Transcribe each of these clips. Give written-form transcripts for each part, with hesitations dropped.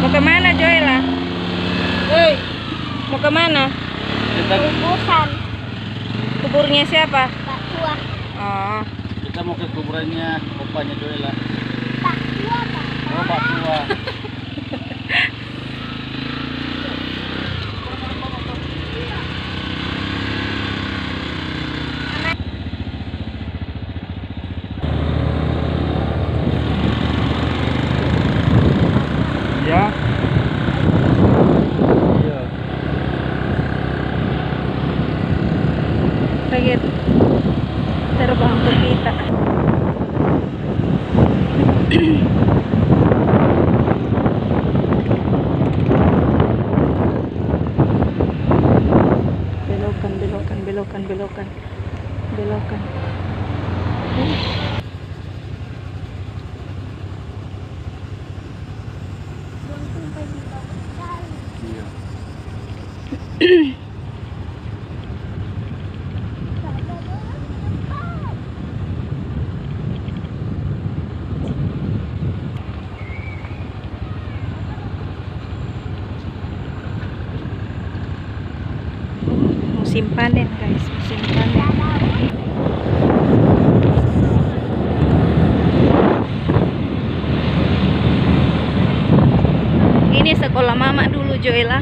Mau kemana Joela? Woi, mau kemana? Kuburan. Kuburnya siapa? Pak Tua. Oh, Kita mau ke kuburannya opanya Joela. Pak Tua, Pak. Oh, Pak Tua. Ya. Iya. kaget terbang ke kita. Belokan. Iya. Musim panen guys, musim panen. Ini sekolah mama dulu Joela.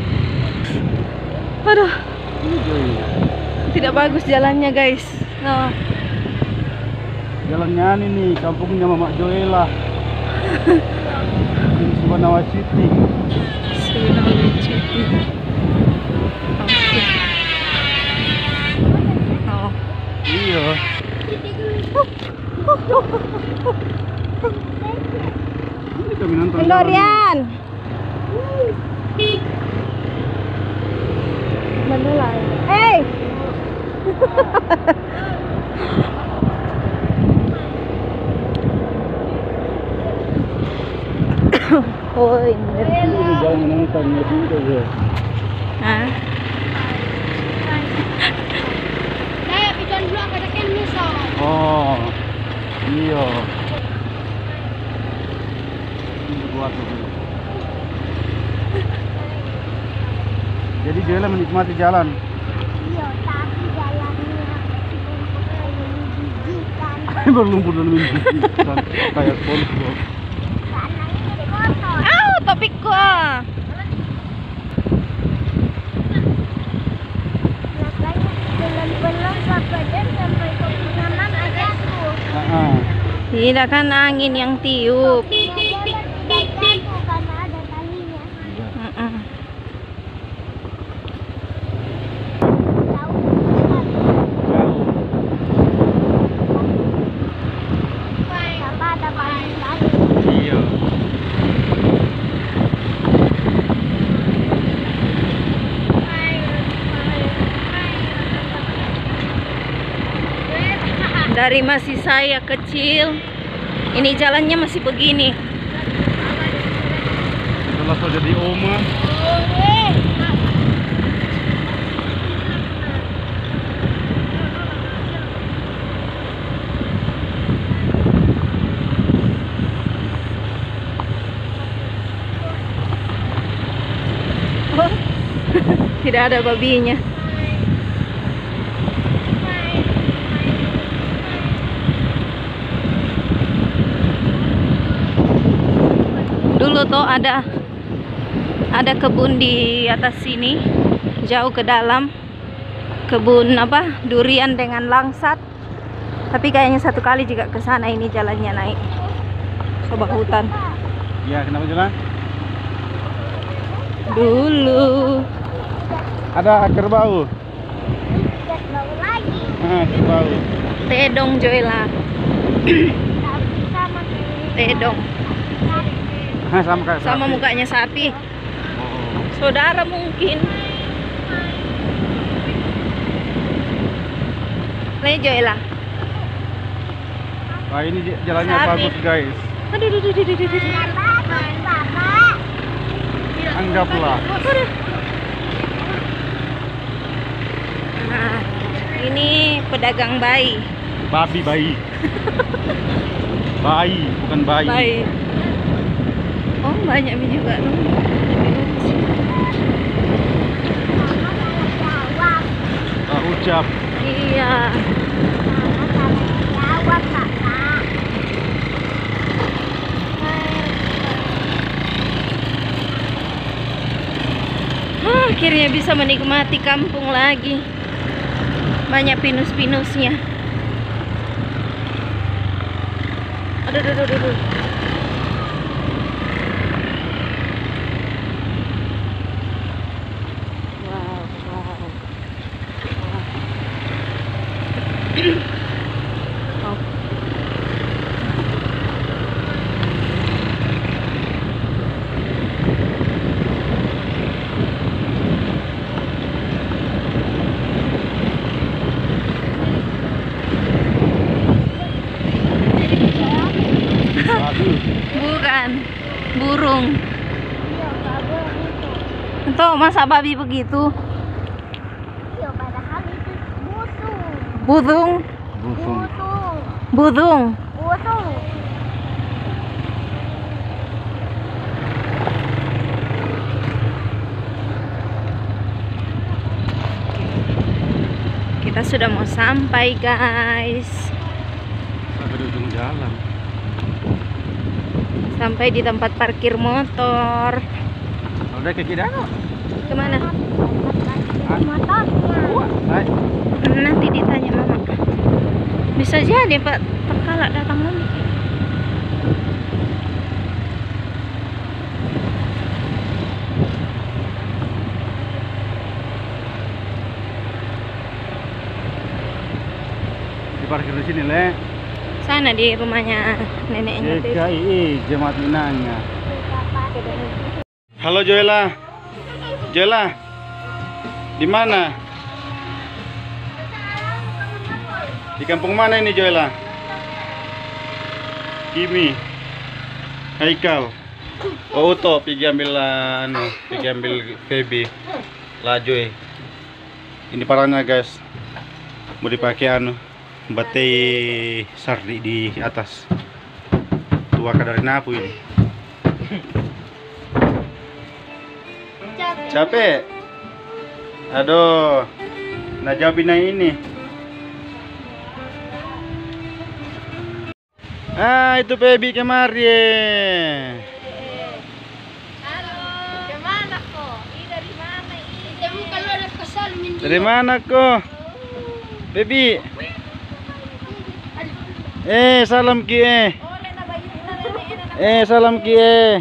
Aduh, Ini Joela. tidak bagus jalannya guys. Oh. Jalannya ini kampungnya Mama Joela. Ini Subanawa City. Oh. Iya. Ini kami nonton. Dorian. Manula. Hey. Oh, ini. Ini jalan nontonnya juga ya. Hah? Ikan dulu ada kan musa. Oh. Iya. Ini buat dulu. Jadi Joela menikmati jalan. Iya, tapi jalannya menjijikan. Berlumpur dan menjijikan kayak SpongeBob. Kanan kotor. Au, topikku. Makanya belum-belum badan sampai ke Punaman aja tuh. Tidak kan angin yang tiup. Tidak jatuh karena ada talinya. Mm-mm. Sama ada tali. Iya. Dari masih saya kecil, ini jalannya masih begini. Setelah saya jadi oma, Oh, tidak ada babinya. Dulu tuh ada kebun di atas sini, jauh ke dalam. Kebun apa? Durian dengan langsat. Tapi kayaknya satu kali juga ke sana ini jalannya naik. Coba hutan. ya kenapa jalan? Dulu. Ada kerbau. Tidak bau lagi. Kerbau. Tedong Joela. Tapi sama Tedong. Sama kayak Sama sapi. mukanya sapi. Oh. Saudara mungkin. Nih Joela. Wah, ini jalannya Sapi. bagus guys. Aduh, aduh, aduh, aduh, aduh, aduh. Bapak. Anggaplah. Nah, ini pedagang bayi. Babi bayi. Bayi, bukan bayi. Bayi. Oh, banyak mie juga dong. Tak ucap. Iya. Jawab kakak. Akhirnya bisa menikmati kampung lagi. Banyak pinus-pinusnya. Aduh, aduh, aduh, aduh. Wow, wow. Oh. Babi. Bukan, burung. Iya, bagus itu. Tuh, masa babi begitu? Iya, padahal itu busung. Budung, Busung. Busung. budung. Busung. Kita sudah mau sampai, guys. Sampai di ujung jalan. Sampai di tempat parkir motor. Udah ke kiri ano? Kemana? Motornya. Naik. Nanti ditanya mama. Bisa jadi Pak Tekala datang lagi. Diparkir di sini, Le. Sana di rumahnya neneknya tuh. JKII Jemaat Minangnya. Halo Joela. Joela. Di mana? Di kampung mana ini Joela? Kimi. Haikal. Oh Uto, pergi ambil pergi ambil Feby. Lajoy. Ini parahnya guys. Mau dipakai batai sardi di atas. Tua kadar napu ini. Capek. Aduh. Nah jawabin yang ini. Ah, itu baby kemari. Gimana kok? Ini dari mana ini? Kamu kalau ada kesal minta. Dari mana kok? Baby. Salam ki. Salam ki.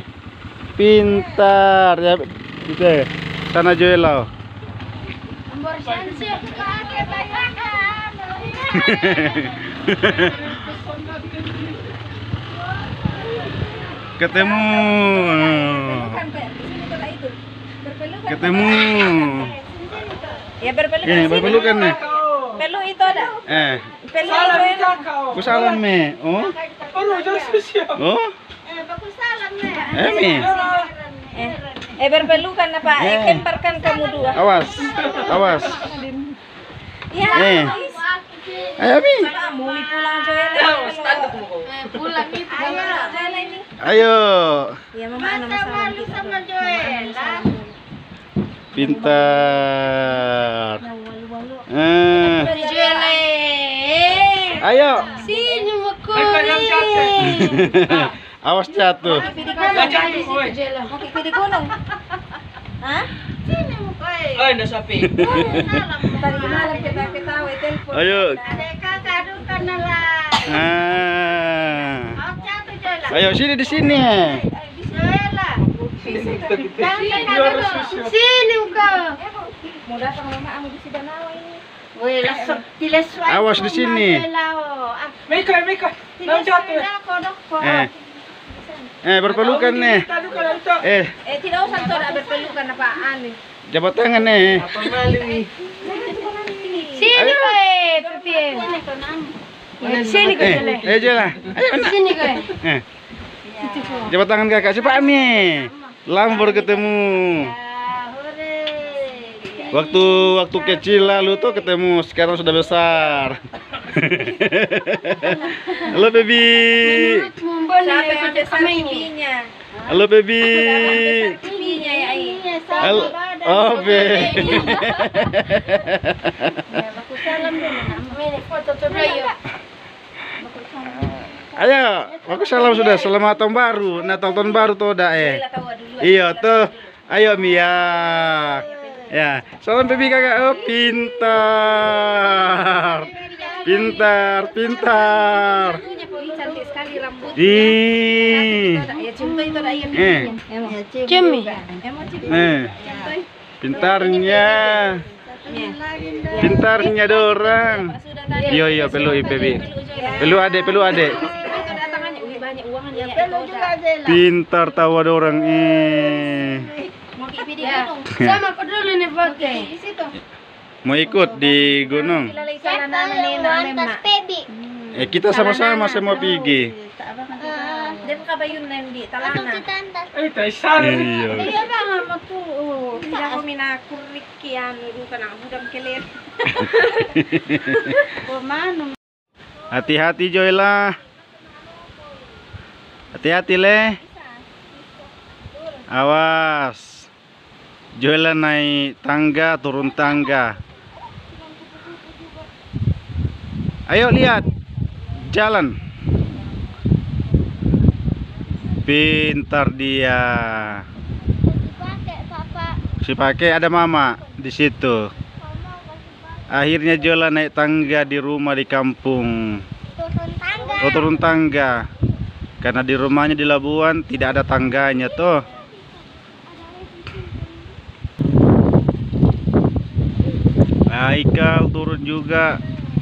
Pintar ya. Gitu. Sana Joela. Ambor sensi aku pakai bayangan. Ketemu. Ketemu. Ya berpelukan. Ini berpelukan nih. Pelu itu ada. Pelu Salam itu ada. kau. Ku salam me. Oh. Aduh, jangan spesial. Oh. Bagus salam nih. Me. Berpelukan apa? Kemparkan kamu dua. Awas. Awas. Ya. Ayo Mi. Mau pulang Joel. Pulang itu. Joel ini. Ayo. Ya mama nama salam kita. Sama Joela. Pintar. Joela. Ayo. Sini muku. Awas jatuh. Kaki kiri gunung. Hah? Sini muku. Ay, nasapi. Tadi malam kita ketawa telepon. Ayo. Ada kakak dukan lah. Ah. Jatuh Joela. Ayo sini di sini. Joela. Sini muka. Mau datang mama kamu di Sidanawa ini. Woi, langsung dilesuai. Awas di sini. Mika, Mika. Nang jatuh. Berpelukan nih. Tadi kalau itu. Tidak usah tuh ada berpelukan apaan nih. Jabat tangan nih. Apa malu nih? Sini kowe, Pipi. Sini kowe. Ayo Jela. Ayo nak. Sini kowe. Jabat tangan kakak cepat nih. Lama baru ketemu. Waktu kecil lalu tuh ketemu, sekarang sudah besar. Halo baby. Halo baby. Halo. Oh baby. Ayo, aku salam sudah. Selamat tahun baru. Natal tahun baru tuh dah Iya tuh. Ayo Mia. Ya, salam baby kakak. Oh, pintar. Pintar. Cantik sekali rambut. Pintarnya dorang. Iya pelu baby. Pelu adek. Pintar tahu ada orang Sama aku dulu nih pakai. Mau ikut di gunung. Kita sama-sama saya mau pergi. Dia kabayun na hindi talana. Ay, tayo sana. Iya. Iya bang aku. Tidak ako minakurik yan urutan ang budam kelir. Hati-hati Joyla. Hati-hati Le. Awas. Joyla naik tangga, turun tangga. Ayo lihat jalan. Pintar dia. Si pakai ada mama di situ. Akhirnya Jola naik tangga di rumah di kampung. Oh, turun tangga. Karena di rumahnya di Labuan tidak ada tangganya tuh. Aikal turun juga.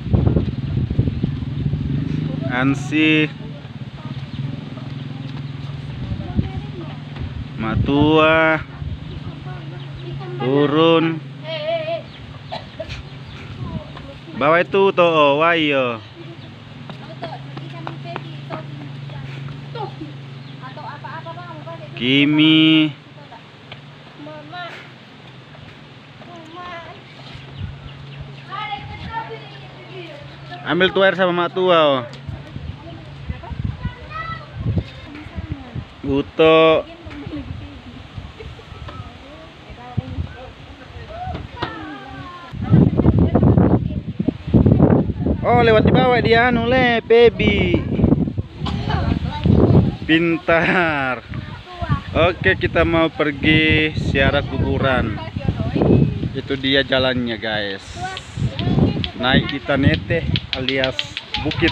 Ansi, Matua turun. Bawa itu toh, wayo. Kimi. Ambil tuh air sama mak tua. Oh. Uto. Oh, lewat di bawah dia anu Le, baby. Pintar. Oke, kita mau pergi ziarah kuburan. Itu dia jalannya, guys. Naik di Tanete alias bukit.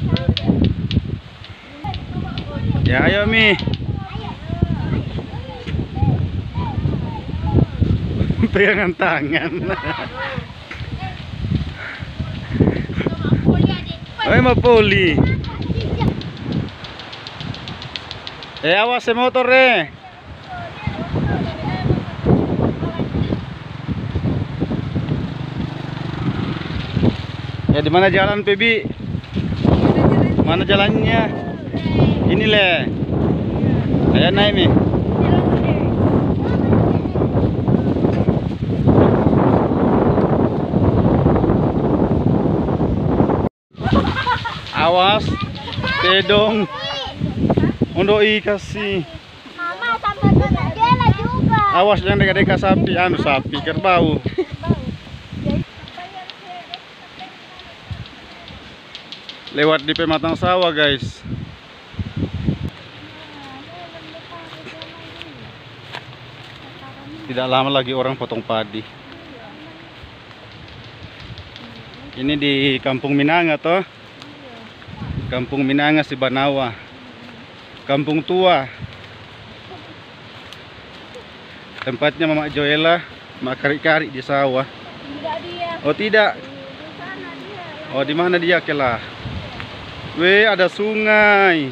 Ya, ayo Mi. Pegangan tangan. Ayo mau poli. Awas motor Ya, di mana jalan, Pebi? Mana jalannya? Ini Le. Ayo naik Mi. Awas, tedong. Undoi kasih. Mama sampai jela juga. Awas jangan dekat-dekat sapi, sapi kerbau. Lewat di pematang sawah, guys. Tidak lama lagi orang potong padi. Ini di Kampung Minanga toh. Kampung Minanga Sibanawa. Kampung tua. Tempatnya Mama Joela mak kari-kari di sawah. Tidak dia. Oh tidak. Oh di mana dia kelah? Weh, ada sungai.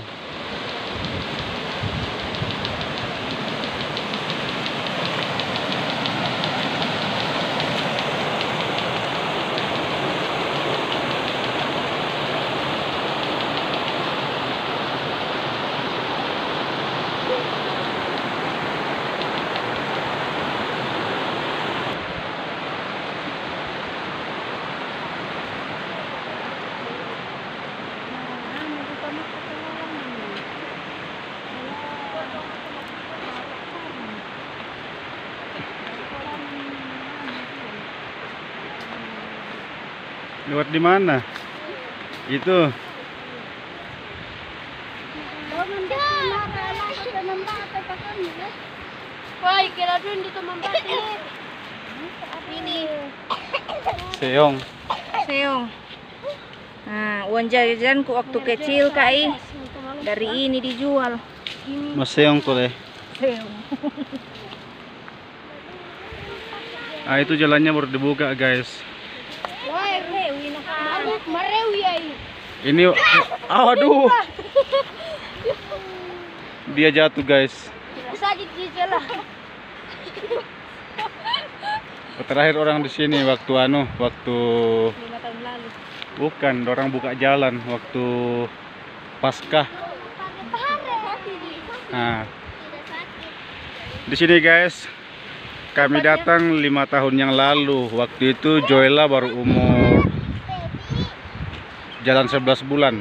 Lewat di mana? Itu. Woi, kira dulu di teman ini. Seong. Seong. Nah, uang jajanku waktu kecil kai dari ini dijual. Mas seong tuh deh. Seong. Ah, itu jalannya baru dibuka, guys. Woi, marewi ai. Ini, aduh. Dia jatuh, guys. Bisa dijelah. Terakhir orang di sini waktu waktu 5 tahun lalu. bukan, orang buka jalan waktu Paskah. Nah, di sini guys, kami datang 5 tahun yang lalu. Waktu itu Joella baru umur jalan 11 bulan.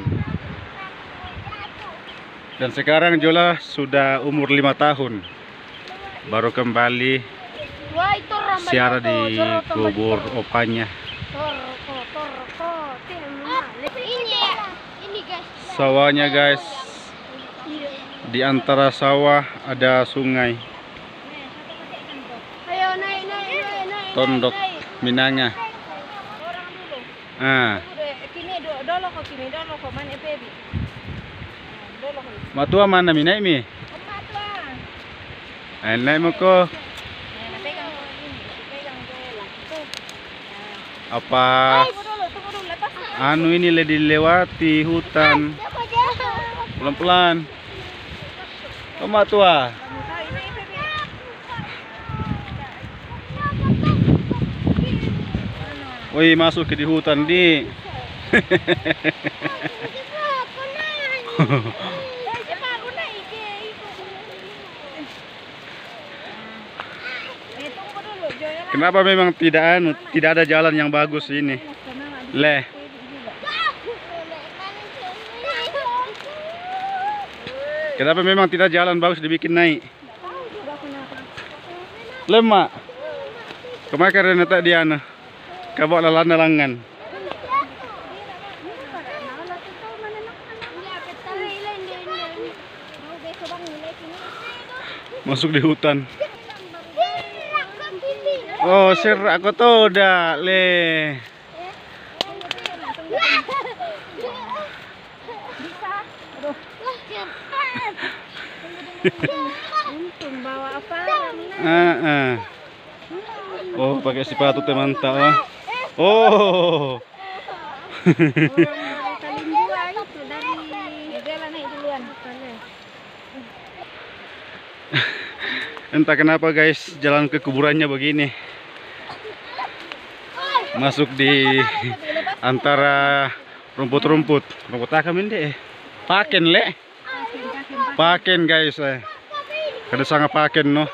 Dan sekarang Joella sudah umur 5 tahun. Baru kembali siara di kubur opanya. Ini guys. Sawahnya guys, di antara sawah ada sungai Ayo naik. Tondok Minanga. Ah, matua mana minai mi? Naik mo ko. Apa anu ini dilewati hutan pelan-pelan. Toma tua. Woi, masuk ke di hutan di. Kenapa memang tidak ada jalan yang bagus ini? Leh. Kenapa memang tidak jalan bagus dibikin naik? Lemak. Kemarin tak dia na. Kabok lalan-lalangan. Masuk di hutan. Oh, sir, aku tahu dah, le. Untung bawa apa? Oh, pakai sepatu teman-teman. Oh. Entah kenapa guys, jalan ke kuburannya begini. Masuk di antara rumput-rumput. Rumput akamin deh. Paken le. Paken guys. Kada sangat paken no.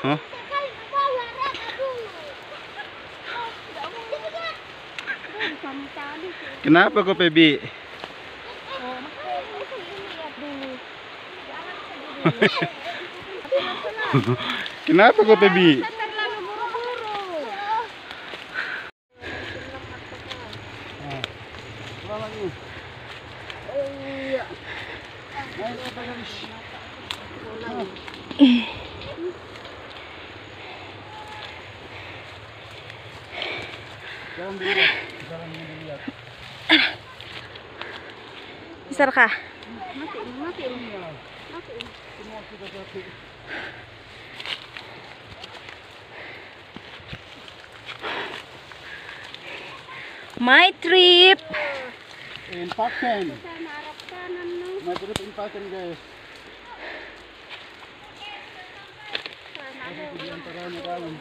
Kenapa kok Pebi? Kenapa kok Pebi? Besar kah? My trip. In Paken. My trip in Paken guys. Di antaranya dalam.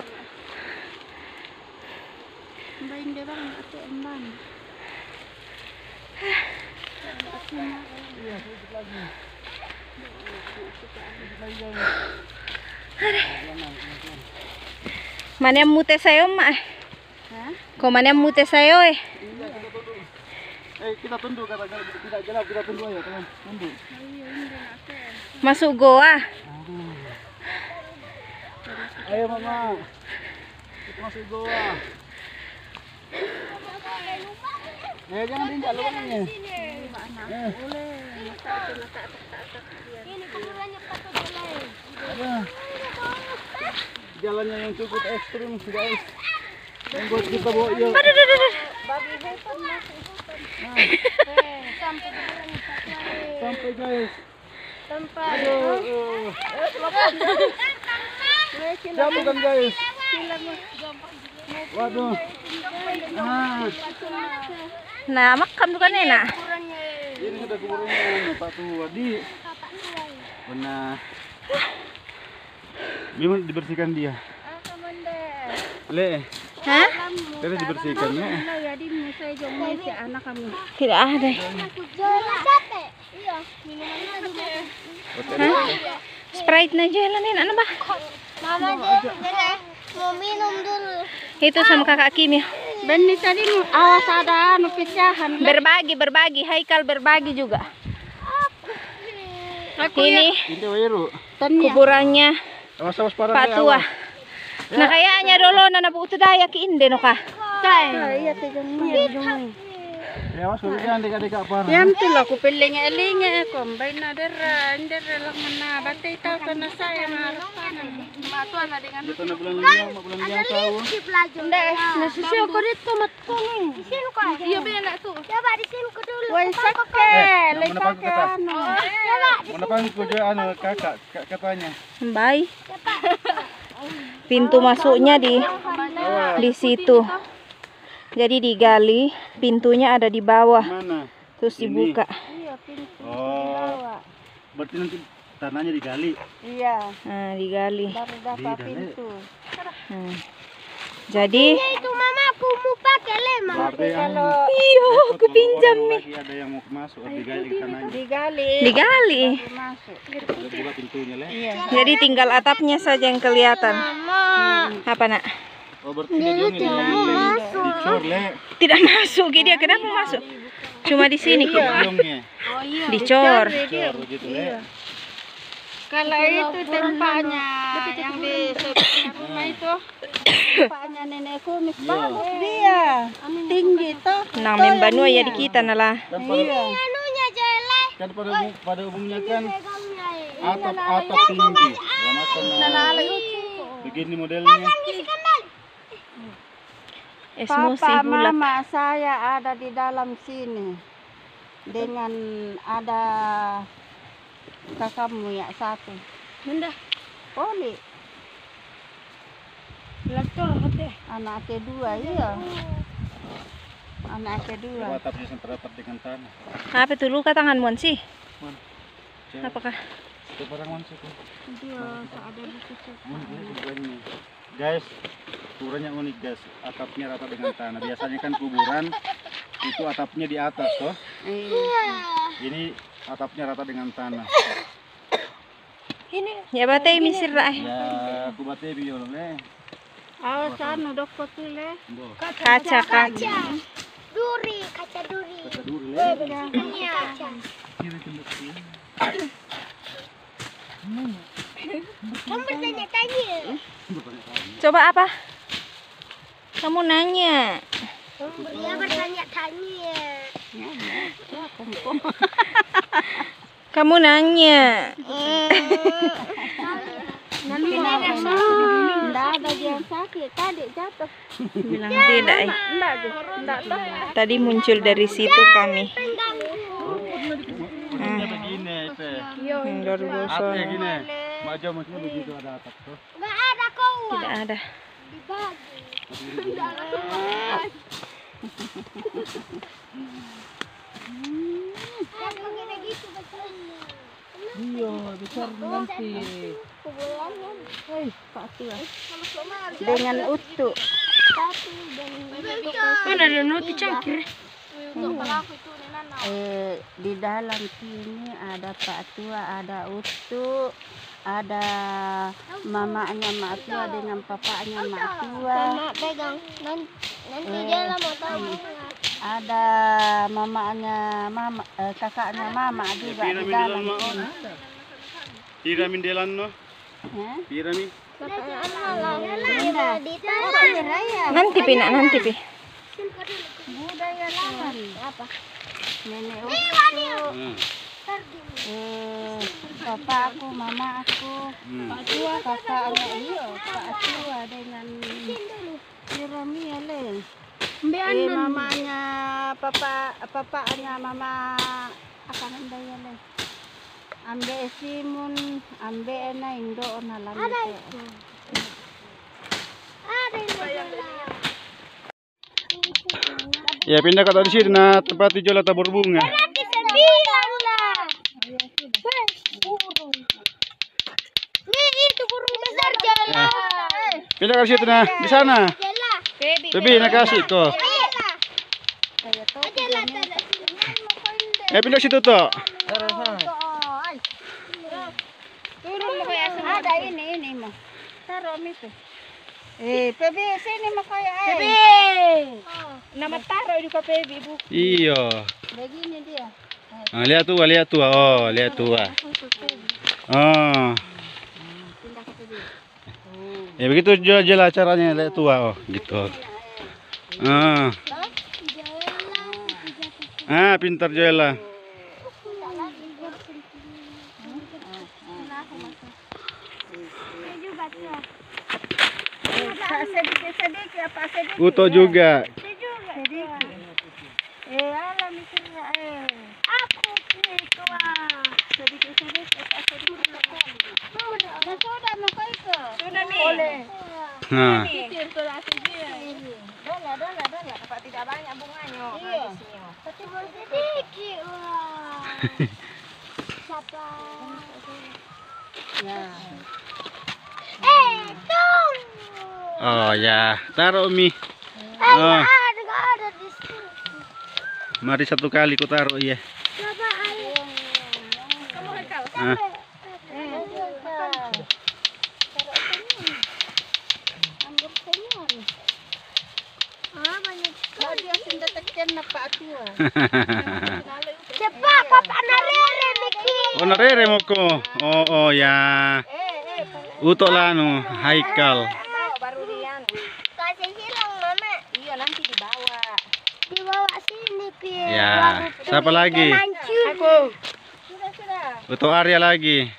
Bain dia bang, aku emban. Iya, sedikit lagi. Mana yang mute sayo, Mak? Hah? Kok mana yang mute sayo eh? Kita tunduk katakan tidak gelap, kita tunduk aja teman. Tunduk. Masuk goa. Ayo mama. Kita masuk goa. Jangan diinjak lubangnya. Ini kuburannya Pak Jolai. Jalannya yang cukup ekstrim guys. Yang buat kita bawa yuk. Aduh, aduh, aduh. Babi hutan masuk hutan. Sampai kuburannya Pak Jolai. Sampai guys. Sampai. Jatuhkan guys. Waduh. Nah, makam bukan enak. Ini ada kuburannya Pak Tua di. Benar. Memang dibersihkan dia. Le. Hah? Kita dibersihkan ya. Tidak ada. Iya, minumannya Hah? Sprite na jalan ano ba? Mama deh, mau minum dulu. Itu sama kakak Kim ya. Benih tadi awas ada pecahan. Berbagi. Haikal berbagi juga. Ini Ini Wiru. kuburannya Awas parah. Pak Tua. Nah kayaknya dulu nana butuh daya ke inde no kah? Iya, Ya awas jangan dekat-dekat parah. Yan tuh aku piling-eling ko mbay na dera lang na batay taw na saya maharapan. Matuan na dengan Dito na bulan tahu. Hindi, nasisiyo ko dito matkong. Sino ka? Iya ba na to? Coba di sini ko dulu. Wai sakke, lay sakke ano. Mana pangku dia kakak katanya. Bye. Pintu masuknya di situ. Jadi digali, pintunya ada di bawah. Mana? Terus dibuka. Iya, pintu. Oh. Berarti nanti tanahnya digali. Iya, Nah, digali. baru dapat pintu. Nah. Jadi Itu mama aku mau pakai lema. Berarti iyo kepinjam nih. lagi ada yang mau masuk digali tanahnya. Digali. Masuk. Udah buka pintunya le. Jadi tinggal atapnya saja yang kelihatan. Apa nak? Oh berarti dia dicor le. Tidak masuk, dia kenapa masuk? Cuma di sini Ki. Biongnya. Dicor. Dicor gitu le. Kalau itu tempatnya yang di sebelah rumah itu, tempatnya nenekku banget dia, tinggi toh. Nang membanua ya di kita nala. Kan pada, Anunya jelek. kan pada umumnya kan atap tinggi. Ya, macam begini modelnya. Esmosi Papa, bulat. mama saya ada di dalam sini dengan ada kakakmu ya satu. Bunda, Poli. Anak kedua, iya. Anak kedua. Atapnya sampai rapat dengan tanah. Apa tuh luka tanganmu sih? Mana? Apakah? Itu barang mana sih? Dia ada di situ. Guys, kuburannya unik guys. Atapnya rata dengan tanah. Biasanya kan kuburan itu atapnya di atas toh. Iya. Ini atapnya rata dengan tanah. Ya batay misir lah. Ya, aku bate biol le. Awas anu dokter le. Kaca. Duri, kaca duri. Kata dulu le. Iya. Kamu bertanya-tanya. Coba apa? Kamu nanya. Dia bertanya-tanya. Kamu nanya. Enggak ada yang sakit. Tadi jatuh. Bilang tidak. Enggak tahu. Tadi muncul dari situ kami. Maksudnya begini itu. Luar biasa. Atapnya gini. Maju maksudnya begitu ada atap toh. Enggak ada kau. Tidak ada. Iya, besar nanti. Dengan utuh. Mana ada noti cangkir? Di dalam sini ada Pak Tua, ada Utu, ada mamanya Mak Tua dengan papanya Mak Tua. Pegang, nanti dia mau tahu. Ada mamanya mama, kakaknya mama juga di dalam sini. Piramin delan no. Piramin. Nanti pi nak, nanti pi. Budaya Apa? Nenek Utu. Bapak aku, mama aku, Pak Tua, kakaknya iya, Pak Tua dengan si Romi ale. Mamanya papanya mama apa namanya le? Ambe Simun, ambe ena Indo ona lami. Ya pindah ke di sini nah tempat jual tabur bunga. Ya. Pindah ke situ nah di sana. Bebi nak kasih kok. Pindah situ toh. Turun mo kaya ada ini mo. Taruh itu. Pebi sini mo kaya Pebi. Nama taruh di Pebi bu. Iya. Begini dia. Ah, lihat tua, lihat tua. Oh, lihat tua. Oh. Ya begitu jual acaranya lihat tua. Oh, gitu. Pintar Joela. Sedikit apa sedikit? Uto juga. Alam mikirnya aku itu sedikit. Sudah mau kau itu. Sudah nih. Boleh. Nah. Dola. Apa tidak banyak bunganya? Iya. Tapi sedikit. Siapa? Ya. Tunggu. Oh ya, taruh mie. Oh. Ada di sini. Mari satu kali ku taruh ya. Coba ayo. Kamu hakal. Ambil senyum. Banyak. Kalau dia sudah tekan Pak Tua. Cepat Papa narere Miki. Oh narere moko. Oh ya. Uto lanu Haikal. Baru Rian. Kasih hilang Mama. Iya nanti dibawa. Dibawa sini Pi. Ya, siapa lagi? Aku. Sudah. Uto Arya lagi.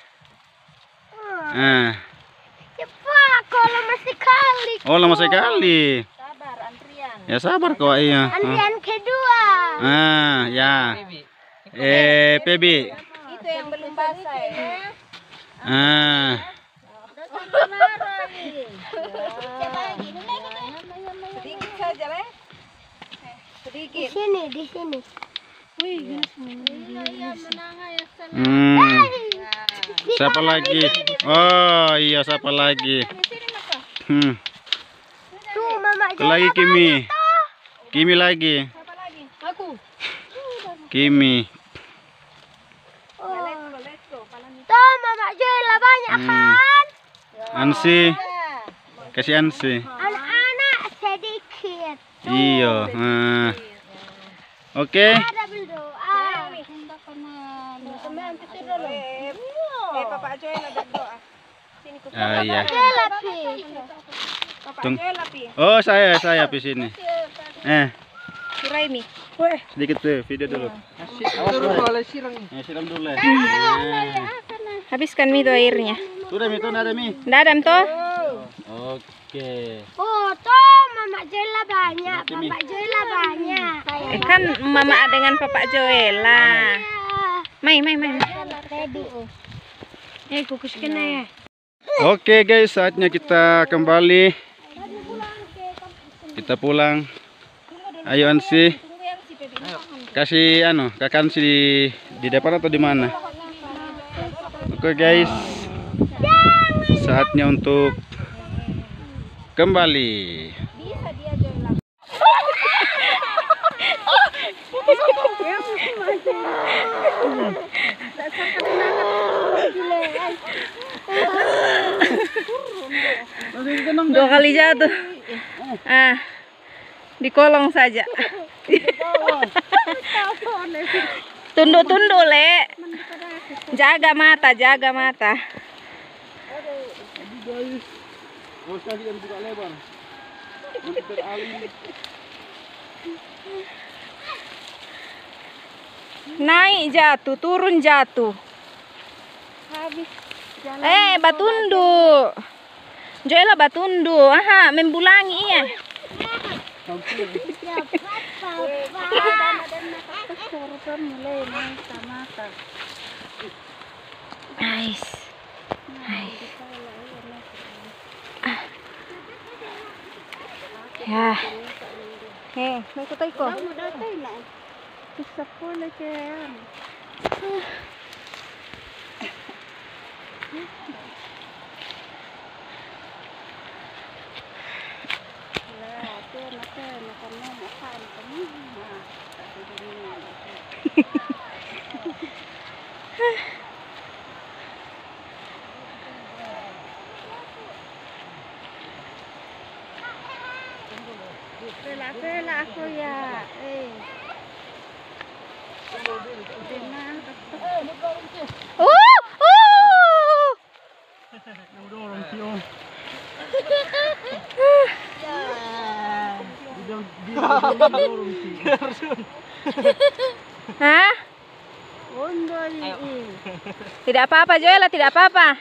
Cepat kalau masih kali. Oh lama sekali. Sabar antrian. Ya sabar kok iya. Antrian kedua. Ya. Pebi. Itu yang belum basah ya. Sedikit saja lah. Sedikit. Di sini. Wih, Siapa lagi? Oh iya siapa lagi? Tuh Mama Lagi Kimi. Kimi lagi. Siapa lagi? Aku. Kimi. Tuh Mama Joela banyak kan? Ansi. Kasih Ansi. Anak-anak sedikit. Iya. Oke. Ada berdoa. Papa Joela berdoa. Sini ku. Iya. Joela Pi. Papa Tung. Joela Pi. Oh saya di sini. Suraimi. Sedikit tuh video dulu. Siram dulu. Habiskan mie itu airnya. Sudah mie tuh ada mie. Dadam toh. Oke. Oh, tuh Mama Joela banyak. Papa Joela banyak. Kan Mama dengan Papa Joela. Mai. Kukus kena ya. Oke guys, saatnya kita kembali. Kita pulang. Ayo Ansi. Kasih Kakak Ansi di depan atau di mana? Oke guys. Saatnya untuk kembali. Dua kali jatuh. Di kolong saja. Tunduk-tunduk, Le. Jaga mata. Naik jatuh, turun jatuh. Habis jalan. Batunduk. Joela batunduk. Aha, membulangi ya. Nice. Ya. May kutay ko. Isa po na siya. Pela ako ya. Hah? Tidak apa-apa Joela, tidak apa-apa.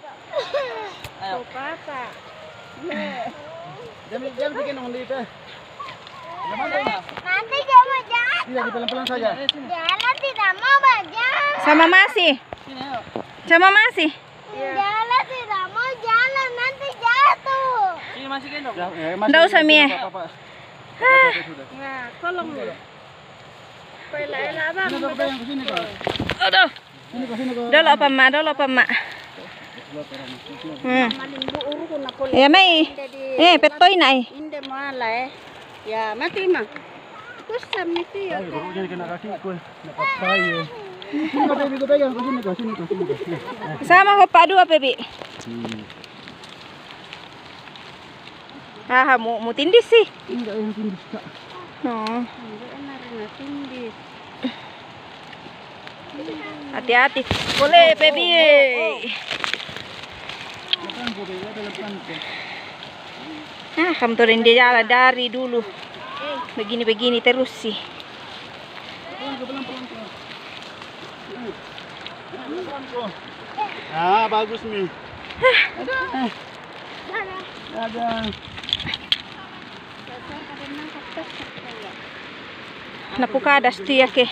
Jangan bikin dong di teh. Nanti kamu jalan. Iya, pelan-pelan saja. Jalan tidak mau jalan. Sama masih. Sama masih. Jalan tidak mau jalan, nanti jatuh. Ini masih gendong. Nggak usah Mie. Ya, tolong dulu. Pela bang. Aduh. Dolo apa mak, Ya mai. Petoy na eh. Inde malai. Ya, mati mah. Terus sama itu ya. Jadi kena kaki aku. Dapat saya. Sini kau baby, kau pegang. Sini kau. Sama ko pa dua baby. Mau tindis sih. Enggak yang tindis kak. No. Enggak tindis. Hati-hati. Boleh baby. Kamu turun dia jalan dari dulu. Begini terus sih. Ah, bagus nih. Ada. Napukadas tuh ya ke.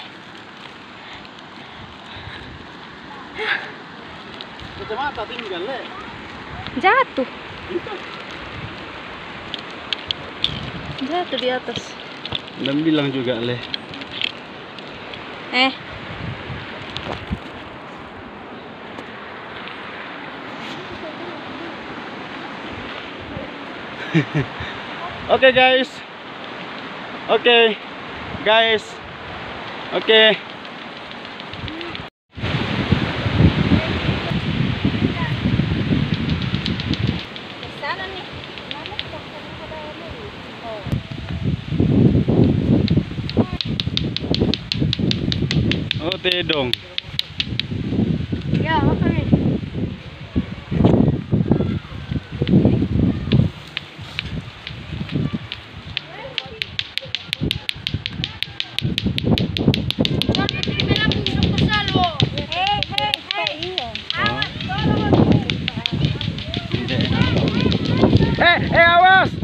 Kacamata tinggal le. Jatuh di atas. Dan bilang juga le. Oke guys. Oke. Sana nih. Oh, tedong. Ya, makanya. Awas.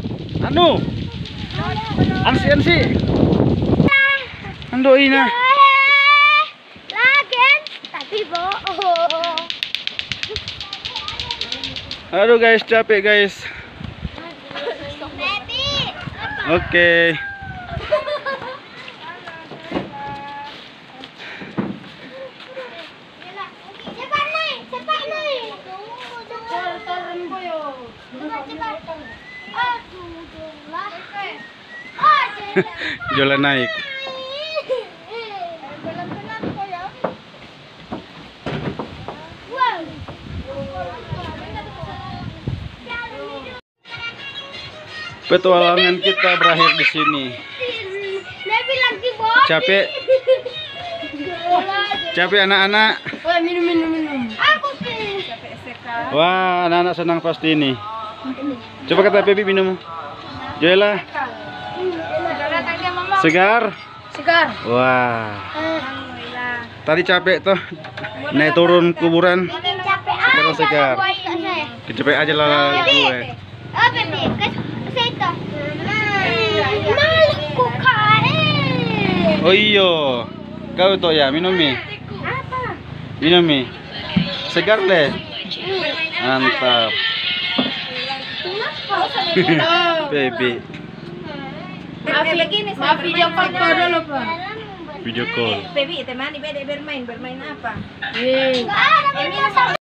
Ansi. Ando ina. Lagen, tapi bohong. Aduh guys, capek guys. Baby. Oke. Cepat naik. Turun boyo. Cepat. Jola naik. Petualangan kita berakhir di sini. Capek anak-anak. Minum. Aku sih. Wah, anak-anak senang pasti ini. Coba kata baby minum. Joela. Segar. Wah. Tadi capek tuh naik turun kuburan. Bikin capek Sekarang segar. Kecepek aja lah gue. Oh, Bebe, ke situ. Malah kok kae. Oh iyo, kau tuh ya minum mie. Apa? Minum mie. Segar deh. Mantap. Baby. Maaf video call dulu, Pak. Video call. Baby, temani Bede bermain apa? Enggak ada